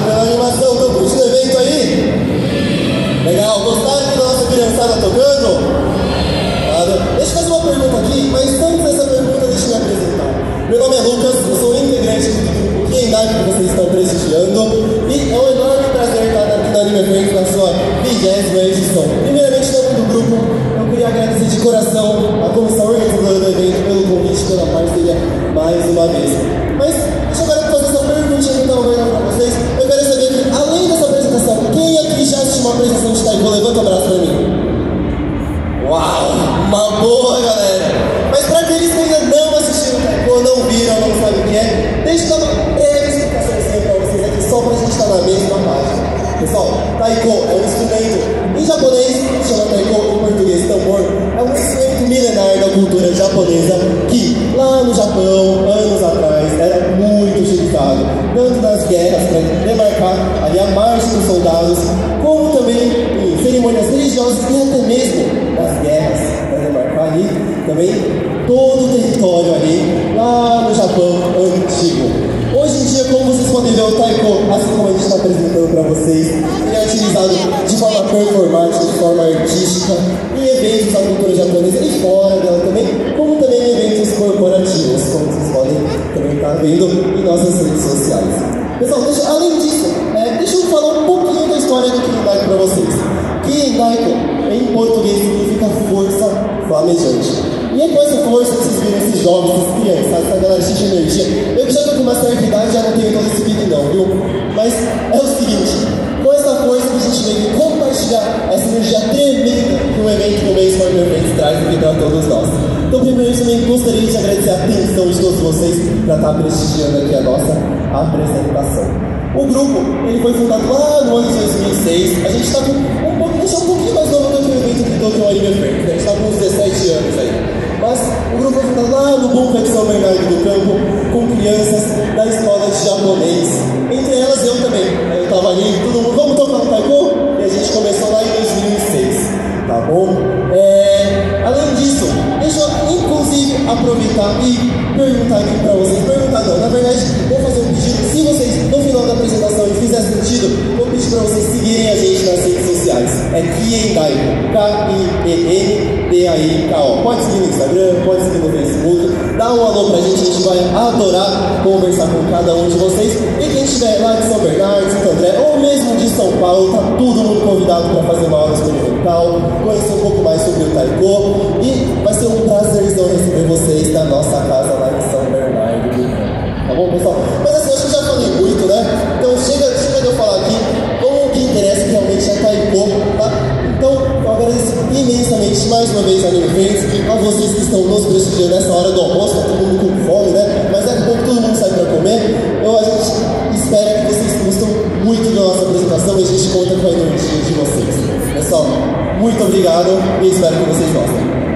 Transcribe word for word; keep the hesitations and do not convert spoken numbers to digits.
pela animação. Estão curtindo o evento aí? Legal, gostaram da nossa criançada tocando? Deixa eu fazer uma pergunta aqui, mas antes dessa pergunta, deixa eu me apresentar. Meu nome é Lucas, eu sou integrante do grupo Kiendaiko que vocês estão prestigiando, e é um enorme prazer estar aqui na Anime Event na sua vigésima edição. Primeiramente, em nome do grupo, eu queria agradecer de coração a comissão organizadora do evento pelo convite, pela parceria mais uma vez. Mas deixa eu agora fazer essa perguntinha que eu estava guardando para vocês. Eu quero saber que, além dessa apresentação, quem aqui já assistiu uma apresentação de Taiko? Levanta o braço para mim. Uau, uma boa, galera! Mas para aqueles que ainda não assistiram Taiko, não viram, não sabem o que é, deixa eu dar uma breve explicação para vocês aqui, só para a gente estar na mesma página. Pessoal, Taiko é um instrumento em japonês, que chama Taiko, em português tambor. É um instrumento milenar da cultura japonesa que, lá no Japão, anos atrás, era muito utilizado, tanto nas guerras para demarcar ali a marcha dos soldados, como também em cerimônias religiosas e até mesmo nas guerras, para demarcar ali também todo o território ali, lá no Japão antigo. Hoje em dia, como vocês podem ver, o Taiko, assim como a gente está apresentando para vocês, ele é utilizado de forma performática, de forma artística, em eventos da cultura japonesa e fora dela também, como também em eventos corporativos, como vocês podem também estar vendo em nossas redes sociais. Pessoal, deixa, além disso, é, deixa eu falar um pouquinho da história do Kiendaiko para vocês. Kiendaiko, em português, significa força flamejante. E é com essa força que vocês viram esses jovens, essas crianças, essa galera cheia de energia. Eu que já estou com uma certa idade, já não tenho todo esse pique não, viu? Mas é o seguinte, com essa força que a gente veio compartilhar essa energia tremenda que o evento do mês Smart Event traz aqui para todos nós. Então, primeiro, eu também gostaria de agradecer a atenção de todos vocês para estar prestigiando aqui a nossa apresentação. O grupo, ele foi fundado lá no ano de dois mil e seis. A gente está com um pouquinho, um pouquinho mais novo do que o evento de Tokyo Anime Event. A gente está com uns dezessete anos aí. Mas o grupo foi fundado lá no bunker de São Bernardo do Campo, com crianças da escola de japonês. Entre elas eu também. Eu estava ali, todo mundo, vamos tocar no Taiko? E a gente começou lá em dois mil e seis. Tá bom? É, além disso, deixa eu inclusive aproveitar e perguntar aqui para vocês. Perguntar não, na verdade, vou fazer um pedido. Se vocês, no final da apresentação, e fizer sentido, vou pedir para vocês seguirem a gente nas redes sociais. É Kiendaiko, K I E N D A I K O. Pode seguir no Instagram, pode seguir no Facebook. Dá um alô pra gente, a gente vai adorar conversar com cada um de vocês. E quem estiver lá de São Bernardo, Santo André, ou mesmo de São Paulo, tá todo mundo convidado para fazer uma aula experimental, conhecer um pouco mais sobre o Taiko, e vai ser um prazerzão receber vocês na nossa casa lá em São Bernardo do Campo. Tá bom, pessoal? Mas assim, acho que eu já falei muito, né? Então chega, chega de eu falar aqui, como o que interessa realmente é Taiko, tá? Então, eu agradeço imensamente mais uma vez a Anime Friends, a vocês que estão nos prestigiando nessa hora do almoço, tá todo mundo com fome, né? Mas é que todo mundo sai para comer. Eu, a gente espera que vocês gostam muito da nossa apresentação e a gente conta com a energia de vocês. Pessoal, muito obrigado e espero que vocês gostem.